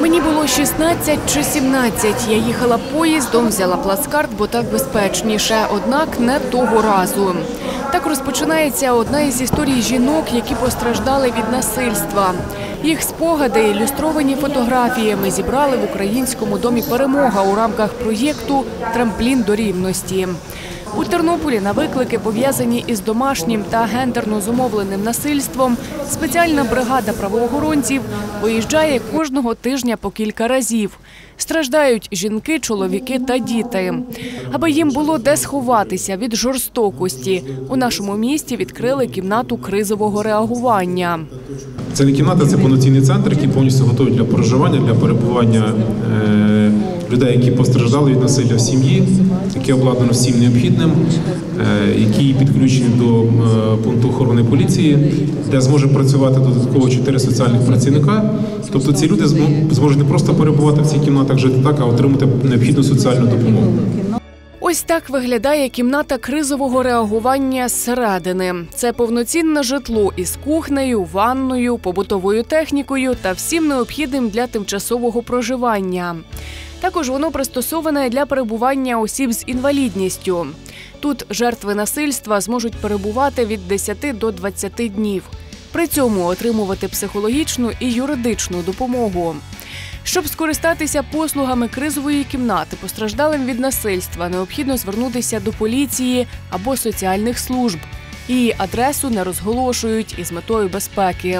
Мені було 16 чи 17. Я їхала поїздом, взяла плацкарт, бо так безпечніше. Однак не того разу. Так розпочинається одна із історій жінок, які постраждали від насильства. Їх спогади, ілюстровані фотографіями, зібрали в Українському домі «Перемога» у рамках проєкту «Трамплін до рівності». У Тернополі на виклики, пов'язані із домашнім та гендерно зумовленим насильством, спеціальна бригада правоохоронців виїжджає кожного тижня по кілька разів. Страждають жінки, чоловіки та діти. Аби їм було де сховатися від жорстокості, у нашому місті відкрили кімнату кризового реагування. Це не кімната, це повноцінний центр, який повністю готовий для проживання, для перебування людей, які постраждали від насилля в сім'ї, яке обладнано всім необхідним, які підключені до пункту охорони поліції, де зможе працювати додатково 4 соціальних працівника. Тобто ці люди зможуть не просто перебувати в цих кімнатах, жити так, а отримати необхідну соціальну допомогу. Ось так виглядає кімната кризового реагування зсередини. Це повноцінне житло із кухнею, ванною, побутовою технікою та всім необхідним для тимчасового проживання. Також воно пристосоване для перебування осіб з інвалідністю. Тут жертви насильства зможуть перебувати від 10 до 20 днів. При цьому отримувати психологічну і юридичну допомогу. Щоб скористатися послугами кризової кімнати постраждалим від насильства, необхідно звернутися до поліції або соціальних служб. Її адресу не розголошують із метою безпеки.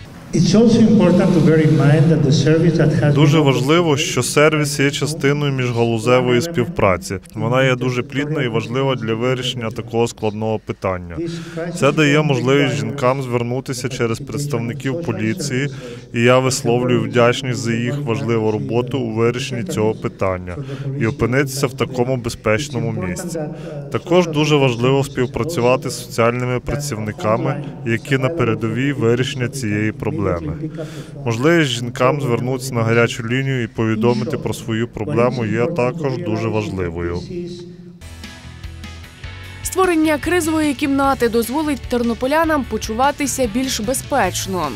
Дуже важливо, що сервіс є частиною міжгалузевої співпраці. Вона є дуже плідна і важлива для вирішення такого складного питання. Це дає можливість жінкам звернутися через представників поліції, і я висловлюю вдячність за їх важливу роботу у вирішенні цього питання і опинитися в такому безпечному місці. Також дуже важливо співпрацювати з соціальними працівниками, які на передовій вирішення цієї проблеми. Можливість жінкам звернутися на гарячу лінію і повідомити про свою проблему є також дуже важливою. Створення кризової кімнати дозволить тернополянам почуватися більш безпечно.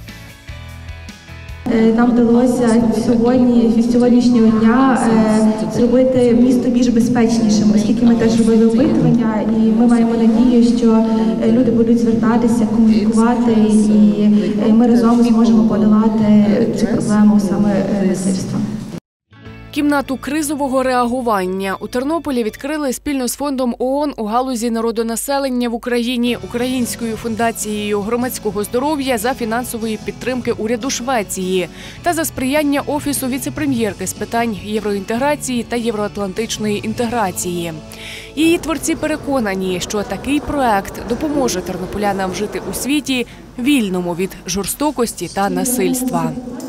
Нам вдалося з сьогоднішнього дня зробити місто більш безпечнішим, оскільки ми теж робили опитування, і ми маємо надію, що люди будуть звертатися, комунікувати, і ми разом зможемо подолати цю проблему саме насильства. Кімнату кризового реагування у Тернополі відкрили спільно з фондом ООН у галузі народонаселення в Україні, Українською фундацією громадського здоров'я за фінансової підтримки уряду Швеції та за сприяння Офісу віце-прем'єрки з питань євроінтеграції та євроатлантичної інтеграції. Її творці переконані, що такий проект допоможе тернополянам жити у світі, вільному від жорстокості та насильства.